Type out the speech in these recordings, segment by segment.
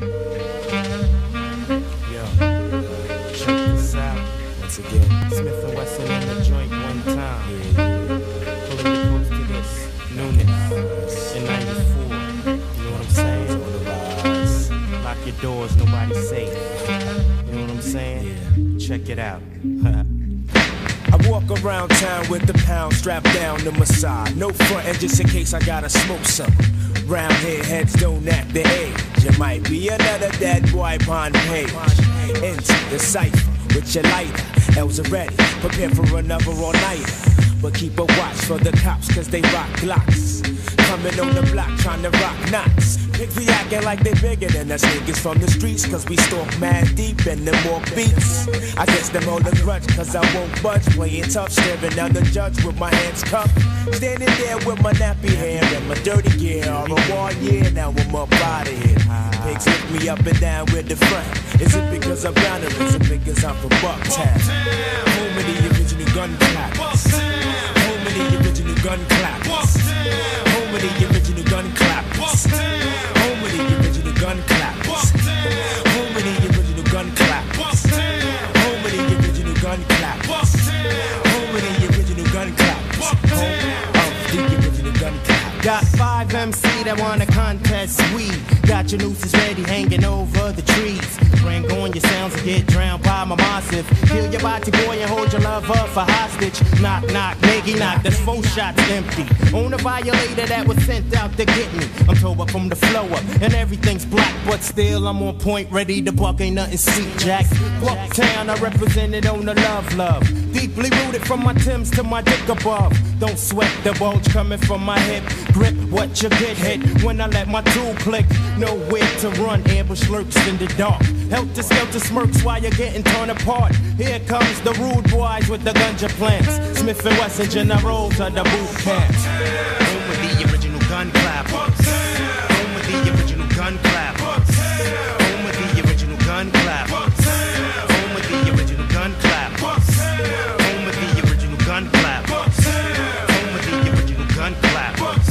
Yo, check this out. Once again, Smith and Wesson in the joint one time. Pulling the coast to this newness in '94. You know what I'm saying? Lock your doors, nobody's safe. You know what I'm saying? Check it out. I walk around town with the pound strapped down to my side. No frontin' just in case I gotta smoke some. Round here, heads don't act the age. It might be another dead boy upon page. Into the cipher with your lighter. L's are ready, prepare for another all-nighter. But keep a watch for the cops, cause they rock Glocks. Coming on the block trying to rock knots. Pigs be acting like they bigger than us niggas from the streets, cause we stalk mad deep in them more beats. I guess them hold a grudge, cause I won't budge. Playing tough, staring down the judge with my hands cupped. Standing there with my nappy hair and my dirty gear. All a war year, now I'm up out of here. Pigs lift me up and down with the front. Is it because I'm down or is it because I'm from Bucktown? Home of the original gun clappers. Home of the original gun clappers. Home of the original gun clappers. Home of the original gun clappers. Home of the original gun clappers. Home of the original gun clappers. Home of the original gun clappers. Home of the original gun clappers. Got 5 MC that want a contest. We got your nooses ready, hanging over the trees. Bring on your sounds and get drowned by my massive. Kill your body boy and hold your love up for hostage. Knock, knock, nigga, knock. That's 4 shots empty. On a violator that was sent out to get me. I'm tore up from the flow up and everything's black, but still I'm on point, ready to buck. Ain't nothing sweet, Jack. Bucktown, I represented on the love. Deeply rooted from my Timbs to my dick above. Don't sweat the bulge coming from my hip. Grip what you get hit when I let my tool click. Nowhere to run, ambush lurks in the dark. Helter skelter smirks while you're getting torn apart. Here comes the rude boys with the ganja plants. Smith and Wesson generals of the boot camps. Home with the original gun clappers. Home with the original gun clappers. Home with the original gun clappers. Home with the original gun clappers. Home with the original gun clappers. Home with the original gun clappers.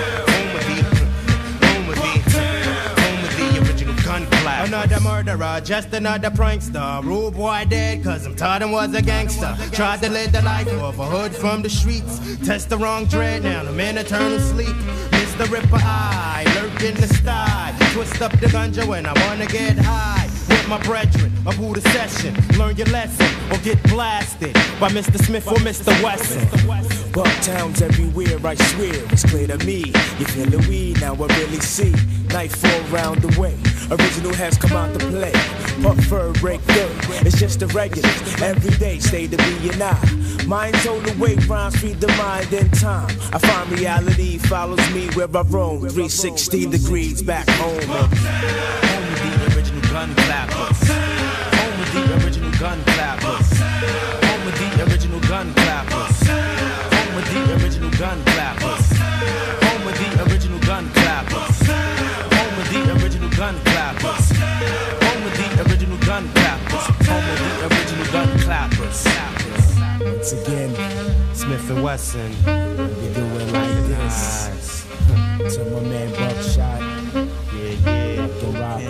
Another murderer, just another prankster. Rude boy dead, cause I'm taught him was a gangster. Tried to live the life of a hood from the streets. Test the wrong dread, now I'm in eternal sleep. Mr. Ripper Eye, lurk in the sky. Twist up the ganja when I wanna get high. With my brethren, up who the session. Learn your lesson, or get blasted by Mr. Smith or Mr. Wesson. Bucktown's everywhere, I swear, it's clear to me. You feel the weed, now I really see. Nightfall round the way, original has come out to play. Puff fur break through, it's just the regulars. Every day, stay to be and I. Mind's on the way, rhymes feed the mind in time. I find reality follows me where I roam. 360 degrees back home. Home with the original gun clappers. Home with the original gun clappers. Home with the original gun clappers. Home with the original gun clappers. Home with the original gun clappers. Home with the original gun clappers. Home with the original gun clappers. Home with the original gun clappers. Once again, Smith and Wesson, we do it like this. To my man Buckshot, yeah, The Rock,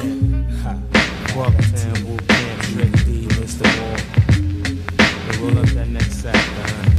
Bucktown, Boot Camp, Trick D, Mr. Wall. We'll roll up that next sack,